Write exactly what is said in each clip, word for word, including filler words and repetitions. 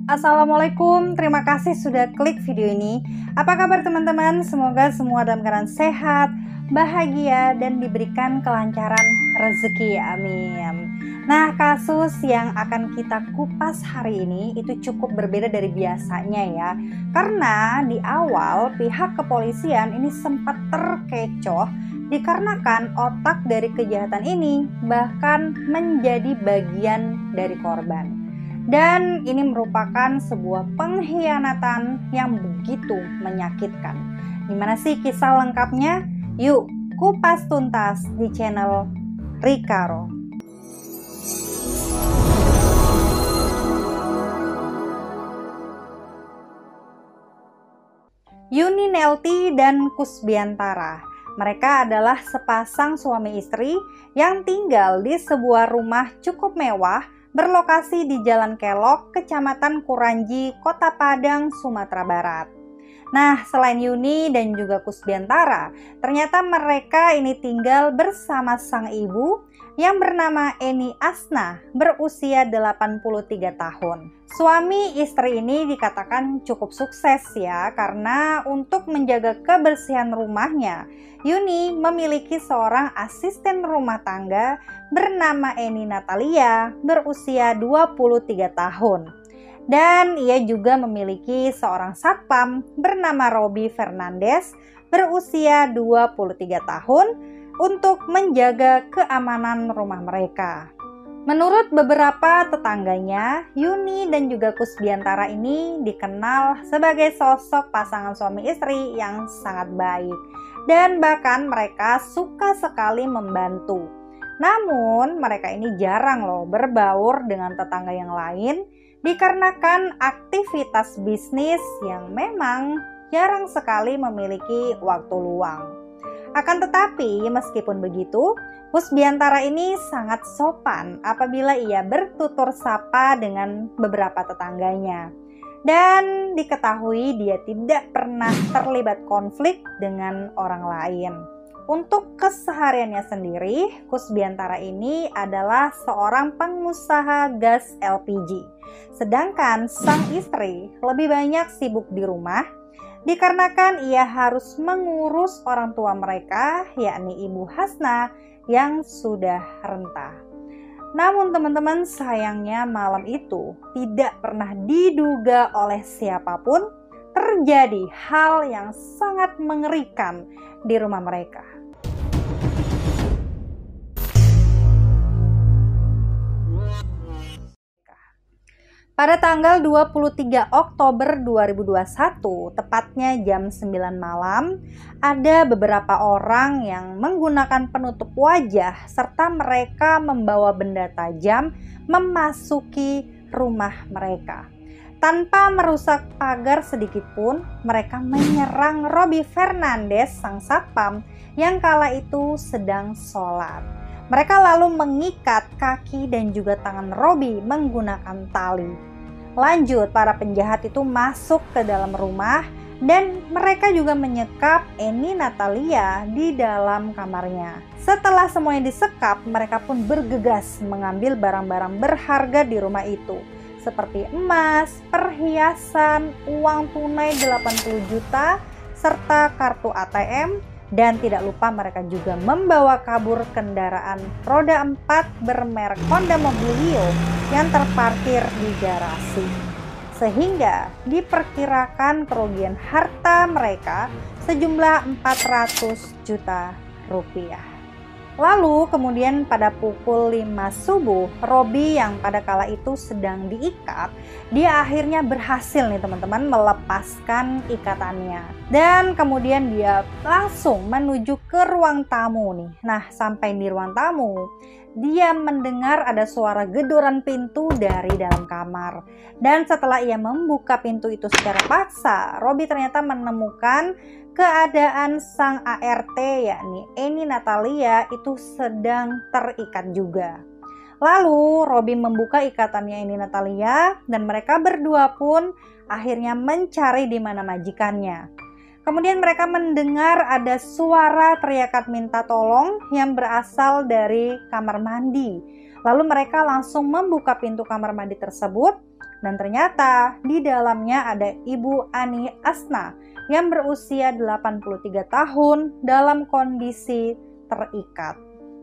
Assalamualaikum, terima kasih sudah klik video ini. Apa kabar teman-teman? Semoga semua dalam keadaan sehat, bahagia, dan diberikan kelancaran rezeki, amin. Nah, kasus yang akan kita kupas hari ini itu cukup berbeda dari biasanya ya. Karena di awal pihak kepolisian ini sempat terkecoh dikarenakan otak dari kejahatan ini bahkan menjadi bagian dari korban. Dan ini merupakan sebuah pengkhianatan yang begitu menyakitkan. Gimana sih kisah lengkapnya? Yuk kupas tuntas di channel Rikaro. Yuni Nelty dan Kusbiantara. Mereka adalah sepasang suami istri yang tinggal di sebuah rumah cukup mewah berlokasi di Jalan Kelok, Kecamatan Kuranji, Kota Padang, Sumatera Barat. Nah, selain Yuni dan juga Kusbiantara, ternyata mereka ini tinggal bersama sang ibu yang bernama Eni Asna, berusia delapan puluh tiga tahun. Suami istri ini dikatakan cukup sukses ya, karena untuk menjaga kebersihan rumahnya, Yuni memiliki seorang asisten rumah tangga bernama Eni Natalia, berusia dua puluh tiga tahun. Dan ia juga memiliki seorang satpam bernama Robi Fernandes, berusia dua puluh tiga tahun, untuk menjaga keamanan rumah mereka. Menurut beberapa tetangganya, Yuni dan juga Kusbiantara ini dikenal sebagai sosok pasangan suami istri yang sangat baik. Dan bahkan mereka suka sekali membantu. Namun mereka ini jarang loh berbaur dengan tetangga yang lain dikarenakan aktivitas bisnis yang memang jarang sekali memiliki waktu luang. Akan tetapi meskipun begitu, Kusbiantara ini sangat sopan apabila ia bertutur sapa dengan beberapa tetangganya. Dan diketahui dia tidak pernah terlibat konflik dengan orang lain. Untuk kesehariannya sendiri, Kusbiantara ini adalah seorang pengusaha gas L P G. Sedangkan sang istri lebih banyak sibuk di rumah, dikarenakan ia harus mengurus orang tua mereka, yakni Ibu Hasna yang sudah renta. Namun teman-teman, sayangnya malam itu tidak pernah diduga oleh siapapun terjadi hal yang sangat mengerikan di rumah mereka. Pada tanggal dua puluh tiga Oktober dua ribu dua puluh satu, tepatnya jam sembilan malam, ada beberapa orang yang menggunakan penutup wajah serta mereka membawa benda tajam memasuki rumah mereka. Tanpa merusak pagar sedikit pun, mereka menyerang Robi Fernandes, sang satpam yang kala itu sedang sholat. Mereka lalu mengikat kaki dan juga tangan Robi menggunakan tali. Lanjut, para penjahat itu masuk ke dalam rumah dan mereka juga menyekap Eni Natalia di dalam kamarnya. Setelah semuanya disekap, mereka pun bergegas mengambil barang-barang berharga di rumah itu, seperti emas, perhiasan, uang tunai delapan puluh juta, serta kartu A T M. Dan tidak lupa mereka juga membawa kabur kendaraan roda empat bermerek Honda Mobilio yang terparkir di garasi. Sehingga diperkirakan kerugian harta mereka sejumlah empat ratus juta rupiah. Lalu kemudian pada pukul lima subuh, Robi yang pada kala itu sedang diikat, dia akhirnya berhasil nih teman-teman melepaskan ikatannya. Dan kemudian dia langsung menuju ke ruang tamu nih. Nah, sampai di ruang tamu, dia mendengar ada suara gedoran pintu dari dalam kamar. Dan setelah ia membuka pintu itu secara paksa, Robi ternyata menemukan keadaan sang A R T, yakni Eni Natalia, itu sedang terikat juga. Lalu Robi membuka ikatannya Eni Natalia dan mereka berdua pun akhirnya mencari di mana majikannya. Kemudian mereka mendengar ada suara teriakan minta tolong yang berasal dari kamar mandi. Lalu mereka langsung membuka pintu kamar mandi tersebut Dan ternyata di dalamnya ada Ibu Ani Asna yang berusia delapan puluh tiga tahun dalam kondisi terikat.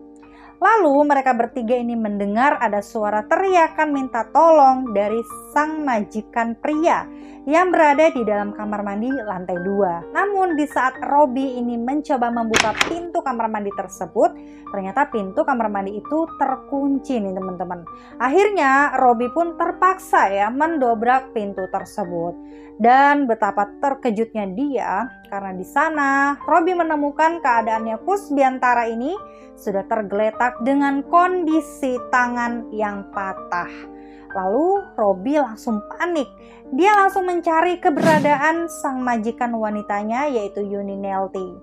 Lalu mereka bertiga ini mendengar ada suara teriakan minta tolong dari sang majikan pria yang berada di dalam kamar mandi lantai dua. Namun di saat Robi ini mencoba membuka pintu kamar mandi tersebut, ternyata pintu kamar mandi itu terkunci nih teman-teman. Akhirnya Robi pun terpaksa ya mendobrak pintu tersebut. Dan betapa terkejutnya dia karena di sana Robi menemukan keadaannya Kusbiantara ini sudah tergeletak dengan kondisi tangan yang patah. Lalu Robi langsung panik. Dia langsung mencari keberadaan sang majikan wanitanya yaitu Yuni Nelty.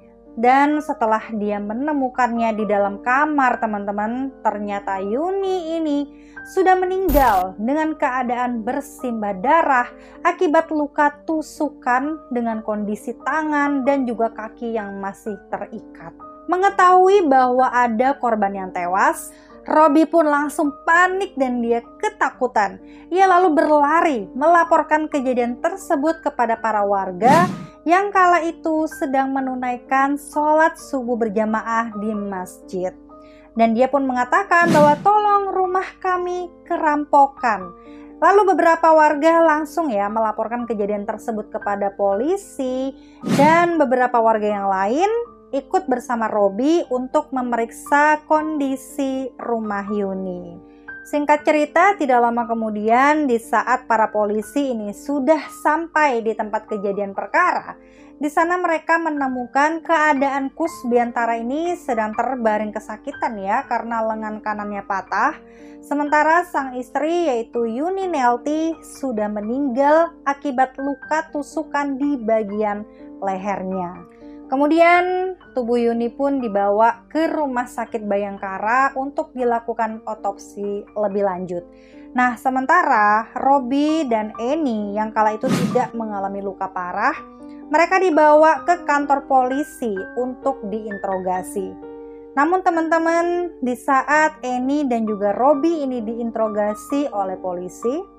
Dan setelah dia menemukannya di dalam kamar teman-teman, ternyata Yuni ini sudah meninggal dengan keadaan bersimbah darah akibat luka tusukan dengan kondisi tangan dan juga kaki yang masih terikat. Mengetahui bahwa ada korban yang tewas, Robi pun langsung panik dan dia ketakutan. Ia lalu berlari melaporkan kejadian tersebut kepada para warga yang kala itu sedang menunaikan sholat subuh berjamaah di masjid. Dan dia pun mengatakan bahwa tolong rumah kami kerampokan. Lalu beberapa warga langsung ya melaporkan kejadian tersebut kepada polisi dan beberapa warga yang lain ikut bersama Robi untuk memeriksa kondisi rumah Yuni. Singkat cerita, tidak lama kemudian di saat para polisi ini sudah sampai di tempat kejadian perkara, di sana mereka menemukan keadaan Kusbiantara ini sedang terbaring kesakitan ya karena lengan kanannya patah. Sementara sang istri yaitu Yuni Nelty sudah meninggal akibat luka tusukan di bagian lehernya. Kemudian tubuh Yuni pun dibawa ke Rumah Sakit Bayangkara untuk dilakukan otopsi lebih lanjut. Nah, sementara Robi dan Eni yang kala itu tidak mengalami luka parah, mereka dibawa ke kantor polisi untuk diinterogasi. Namun teman-teman, di saat Eni dan juga Robi ini diinterogasi oleh polisi,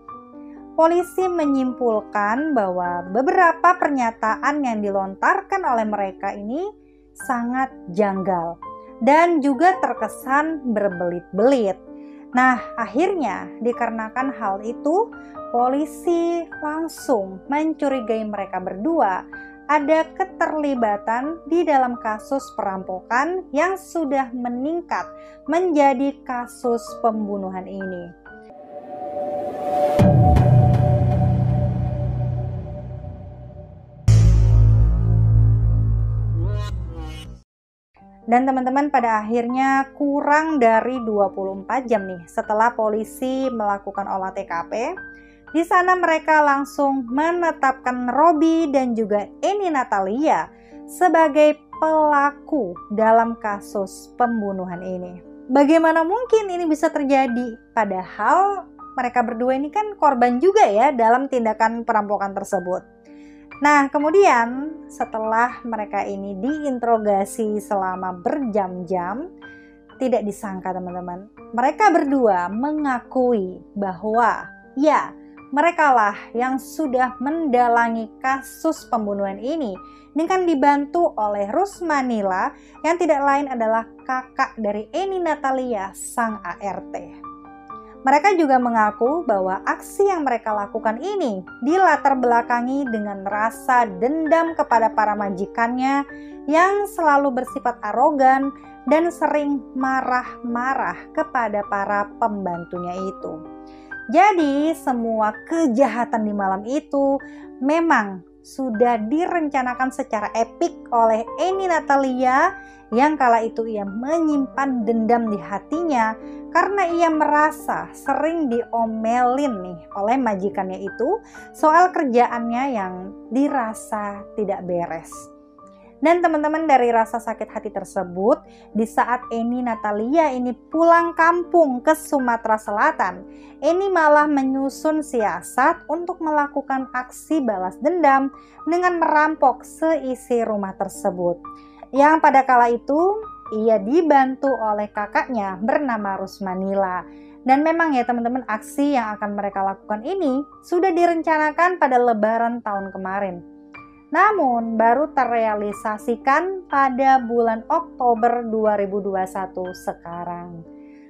polisi menyimpulkan bahwa beberapa pernyataan yang dilontarkan oleh mereka ini sangat janggal dan juga terkesan berbelit-belit. Nah, akhirnya dikarenakan hal itu, polisi langsung mencurigai mereka berdua ada keterlibatan di dalam kasus perampokan yang sudah meningkat menjadi kasus pembunuhan ini. Dan teman-teman, pada akhirnya kurang dari dua puluh empat jam nih setelah polisi melakukan olah T K P, di sana mereka langsung menetapkan Robi dan juga Eni Natalia sebagai pelaku dalam kasus pembunuhan ini. Bagaimana mungkin ini bisa terjadi? Padahal mereka berdua ini kan korban juga ya dalam tindakan perampokan tersebut. Nah, kemudian setelah mereka ini diinterogasi selama berjam-jam, tidak disangka teman-teman, mereka berdua mengakui bahwa ya, merekalah yang sudah mendalangi kasus pembunuhan ini dengan dibantu oleh Rusmanila yang tidak lain adalah kakak dari Eni Natalia, sang A R T. Mereka juga mengaku bahwa aksi yang mereka lakukan ini dilatar belakangi dengan rasa dendam kepada para majikannya yang selalu bersifat arogan dan sering marah-marah kepada para pembantunya itu. Jadi semua kejahatan di malam itu memang sudah direncanakan secara epik oleh Eni Natalia yang kala itu ia menyimpan dendam di hatinya karena ia merasa sering diomelin nih oleh majikannya itu soal kerjaannya yang dirasa tidak beres. Dan teman-teman, dari rasa sakit hati tersebut, di saat Eni Natalia ini pulang kampung ke Sumatera Selatan, Eni malah menyusun siasat untuk melakukan aksi balas dendam dengan merampok seisi rumah tersebut. Yang pada kala itu ia dibantu oleh kakaknya bernama Rusmanila. Dan memang ya teman-teman, aksi yang akan mereka lakukan ini sudah direncanakan pada Lebaran tahun kemarin. Namun baru terrealisasikan pada bulan Oktober dua ribu dua puluh satu sekarang.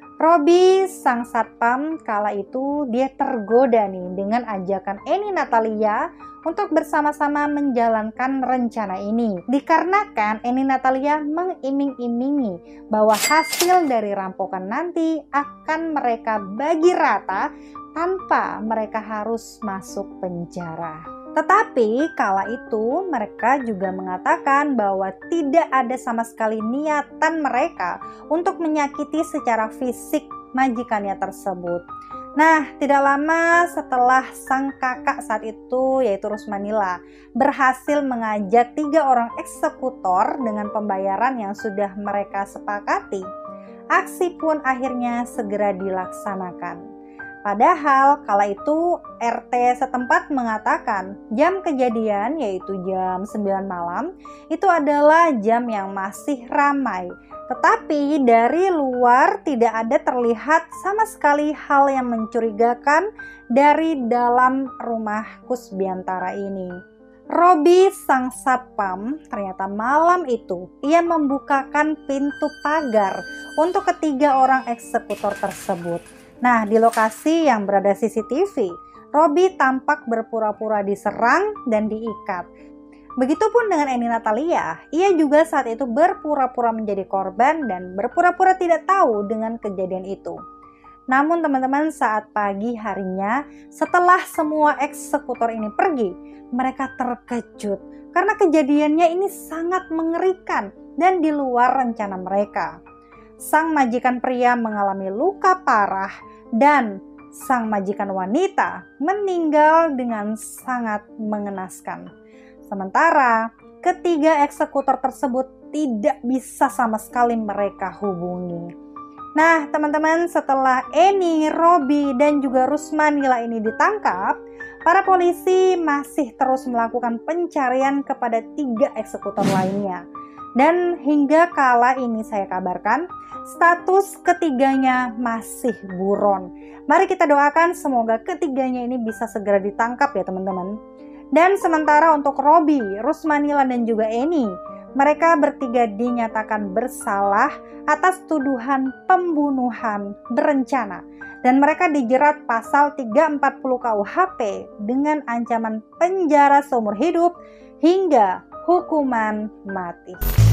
Robi sang satpam kala itu dia tergoda nih dengan ajakan Eni Natalia untuk bersama-sama menjalankan rencana ini. Dikarenakan Eni Natalia mengiming-imingi bahwa hasil dari rampokan nanti akan mereka bagi rata tanpa mereka harus masuk penjara. Tetapi kala itu mereka juga mengatakan bahwa tidak ada sama sekali niatan mereka untuk menyakiti secara fisik majikannya tersebut. Nah, tidak lama setelah sang kakak saat itu, yaitu Rusmanila, berhasil mengajak tiga orang eksekutor dengan pembayaran yang sudah mereka sepakati, aksi pun akhirnya segera dilaksanakan. Padahal kala itu R T setempat mengatakan jam kejadian, yaitu jam sembilan malam, itu adalah jam yang masih ramai. Tetapi dari luar tidak ada terlihat sama sekali hal yang mencurigakan dari dalam rumah Kusbiantara ini. Robi sang satpam ternyata malam itu ia membukakan pintu pagar untuk ketiga orang eksekutor tersebut. Nah, di lokasi yang berada C C T V, Robi tampak berpura-pura diserang dan diikat. Begitupun dengan Eni Natalia, ia juga saat itu berpura-pura menjadi korban dan berpura-pura tidak tahu dengan kejadian itu. Namun teman-teman, saat pagi harinya setelah semua eksekutor ini pergi, mereka terkejut karena kejadiannya ini sangat mengerikan dan di luar rencana mereka. Sang majikan pria mengalami luka parah dan sang majikan wanita meninggal dengan sangat mengenaskan. Sementara ketiga eksekutor tersebut tidak bisa sama sekali mereka hubungi. Nah teman-teman, setelah Eni, Robi, dan juga Rusmanila ini ditangkap, para polisi masih terus melakukan pencarian kepada tiga eksekutor lainnya. Dan hingga kala ini saya kabarkan, status ketiganya masih buron. Mari kita doakan semoga ketiganya ini bisa segera ditangkap ya teman-teman. Dan sementara untuk Robi, Rusmanila, dan juga Eni, mereka bertiga dinyatakan bersalah atas tuduhan pembunuhan berencana. Dan mereka dijerat pasal tiga ratus empat puluh K U H P dengan ancaman penjara seumur hidup hingga hukuman mati.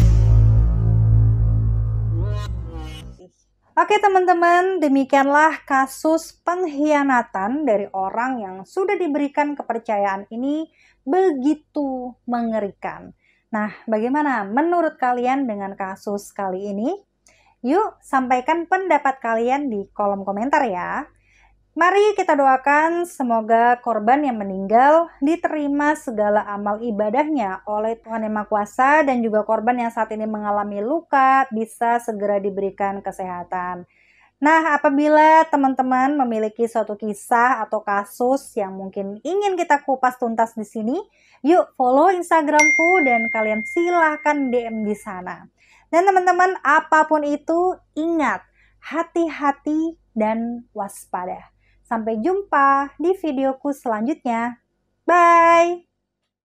Oke teman-teman, demikianlah kasus pengkhianatan dari orang yang sudah diberikan kepercayaan ini begitu mengerikan. Nah, bagaimana menurut kalian dengan kasus kali ini? Yuk, sampaikan pendapat kalian di kolom komentar ya. Mari kita doakan semoga korban yang meninggal diterima segala amal ibadahnya oleh Tuhan Yang Maha Kuasa, dan juga korban yang saat ini mengalami luka bisa segera diberikan kesehatan. Nah, apabila teman-teman memiliki suatu kisah atau kasus yang mungkin ingin kita kupas tuntas di sini, yuk follow Instagramku dan kalian silahkan D M di sana. Dan teman-teman, apapun itu ingat, hati-hati dan waspada. Sampai jumpa di videoku selanjutnya. Bye!